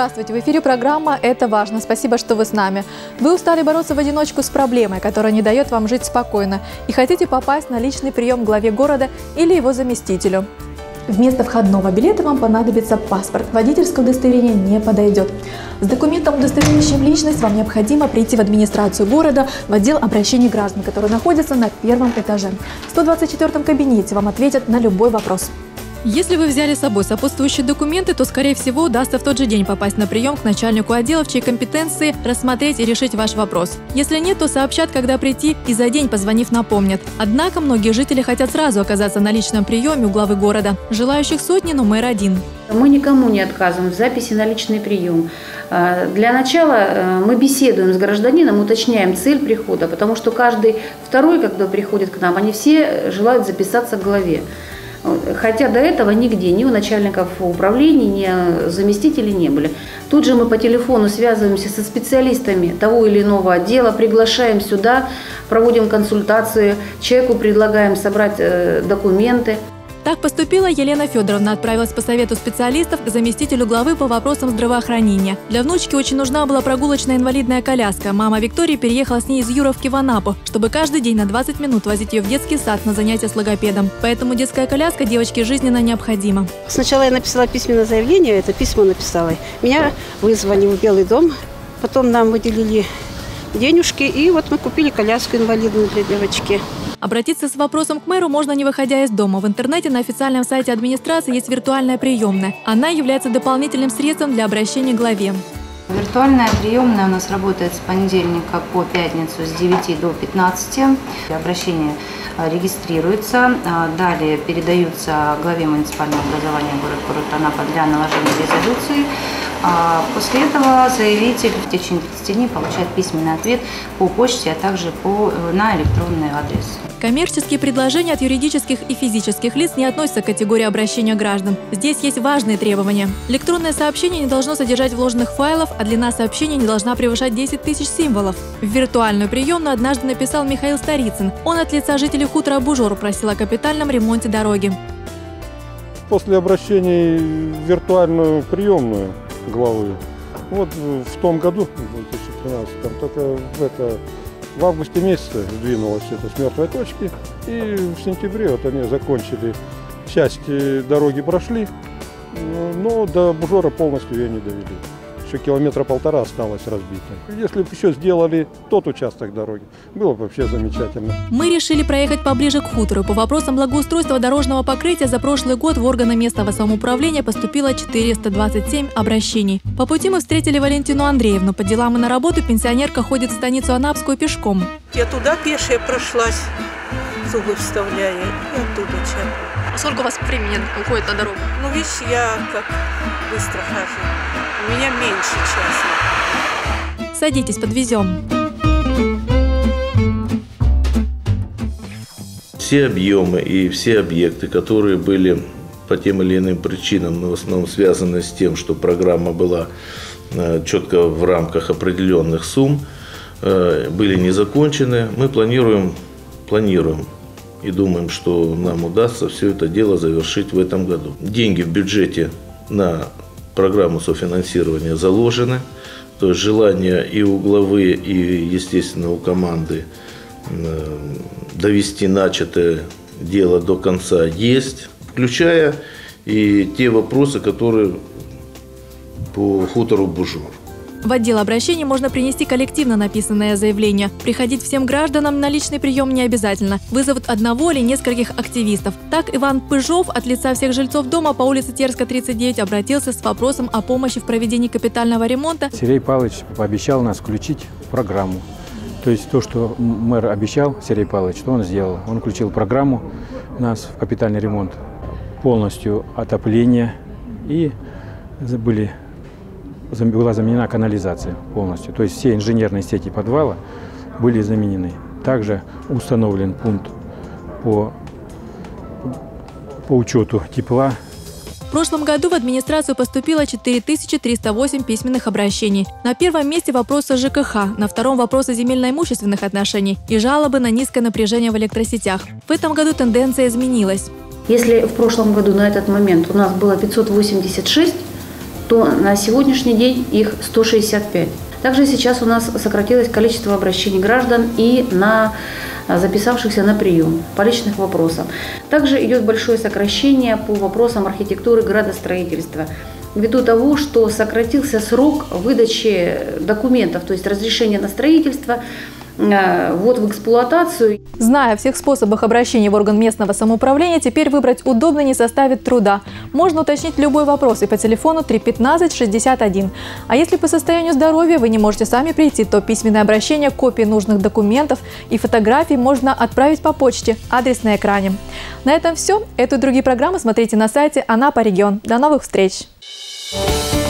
Здравствуйте! В эфире программа «Это важно». Спасибо, что вы с нами. Вы устали бороться в одиночку с проблемой, которая не дает вам жить спокойно, и хотите попасть на личный прием к главе города или его заместителю. Вместо входного билета вам понадобится паспорт. Водительское удостоверение не подойдет. С документом, удостоверяющим личность, вам необходимо прийти в администрацию города, в отдел обращений граждан, который находится на первом этаже. В 124-м кабинете вам ответят на любой вопрос. Если вы взяли с собой сопутствующие документы, то, скорее всего, удастся в тот же день попасть на прием к начальнику отдела, в чьей компетенции рассмотреть и решить ваш вопрос. Если нет, то сообщат, когда прийти, и за день, позвонив, напомнят. Однако многие жители хотят сразу оказаться на личном приеме у главы города. Желающих сотни, но мэр один. Мы никому не отказываем в записи на личный прием. Для начала мы беседуем с гражданином, уточняем цель прихода, потому что каждый второй, когда приходит к нам, они все желают записаться к главе. Хотя до этого нигде, ни у начальников управлений, ни заместителей не были. Тут же мы по телефону связываемся со специалистами того или иного отдела, приглашаем сюда, проводим консультации, человеку предлагаем собрать документы. Так поступила Елена Федоровна, отправилась по совету специалистов к заместителю главы по вопросам здравоохранения. Для внучки очень нужна была прогулочная инвалидная коляска. Мама Виктории переехала с ней из Юровки в Анапу, чтобы каждый день на 20 минут возить ее в детский сад на занятия с логопедом. Поэтому детская коляска девочке жизненно необходима. Сначала я написала письменное заявление, это письмо написала. Меня вызвали в Белый дом, потом нам выделили денежки, и вот мы купили коляску инвалидную для девочки. Обратиться с вопросом к мэру можно, не выходя из дома. В интернете на официальном сайте администрации есть виртуальная приемная. Она является дополнительным средством для обращения к главе. Виртуальная приемная у нас работает с понедельника по пятницу с 9 до 15. Обращение регистрируется, далее передаются главе муниципального образования город Анапа для наложения резолюции. После этого заявитель в течение 30 дней получает письменный ответ по почте, а также на электронный адрес. Коммерческие предложения от юридических и физических лиц не относятся к категории обращения граждан. Здесь есть важные требования. Электронное сообщение не должно содержать вложенных файлов, а длина сообщения не должна превышать 10 тысяч символов. В виртуальную приемную однажды написал Михаил Старицын. Он от лица жителей хутора Бужор просил о капитальном ремонте дороги. После обращения в виртуальную приемную главы, вот в том году, в 2013, только в августе месяце двинулось это с мертвой точки, и в сентябре вот они закончили, части дороги прошли, но до Бужора полностью ее не довели. Еще 1,5 километра осталось разбито. Если бы еще сделали тот участок дороги, было бы вообще замечательно. Мы решили проехать поближе к хутору. По вопросам благоустройства дорожного покрытия за прошлый год в органы местного самоуправления поступило 427 обращений. По пути мы встретили Валентину Андреевну. По делам и на работу пенсионерка ходит в станицу Анапскую пешком. Я туда пешая прошлась, зубы вставляя, и оттуда чем. Сколько у вас времени уходит на дорогу? Ну, видишь, я как быстро хожу. У меня меньше часа. Садитесь, подвезем. Все объемы и все объекты, которые были по тем или иным причинам, но в основном связаны с тем, что программа была четко в рамках определенных сумм, были не закончены. Мы планируем и думаем, что нам удастся все это дело завершить в этом году. Деньги в бюджете на программу софинансирования заложены, то есть желание и у главы, и, естественно, у команды довести начатое дело до конца есть, включая и те вопросы, которые по хутору Бужор. В отдел обращений можно принести коллективно написанное заявление. Приходить всем гражданам на личный прием не обязательно. Вызовут одного или нескольких активистов. Так Иван Пыжов от лица всех жильцов дома по улице Терская, 39 обратился с вопросом о помощи в проведении капитального ремонта. Сергей Павлович пообещал нас включить в программу. То есть то, что мэр обещал, Сергей Павлович, что он сделал? Он включил программу у нас в капитальный ремонт. Полностью отопление и была заменена канализация полностью. То есть все инженерные сети подвала были заменены. Также установлен пункт по учету тепла. В прошлом году в администрацию поступило 4308 письменных обращений. На первом месте вопросы ЖКХ, на втором вопросы земельно-имущественных отношений и жалобы на низкое напряжение в электросетях. В этом году тенденция изменилась. Если в прошлом году на этот момент у нас было 586, то на сегодняшний день их 165. Также сейчас у нас сократилось количество обращений граждан и на записавшихся на прием по личным вопросам. Также идет большое сокращение по вопросам архитектуры, градостроительства, ввиду того, что сократился срок выдачи документов, то есть разрешения на строительство, ввод в эксплуатацию. Зная о всех способах обращения в орган местного самоуправления, теперь выбрать удобно не составит труда. Можно уточнить любой вопрос и по телефону 315 61. А если по состоянию здоровья вы не можете сами прийти, то письменное обращение, копии нужных документов и фотографий можно отправить по почте. Адрес на экране. На этом все. Эту и другие программы смотрите на сайте Анапа Регион. До новых встреч!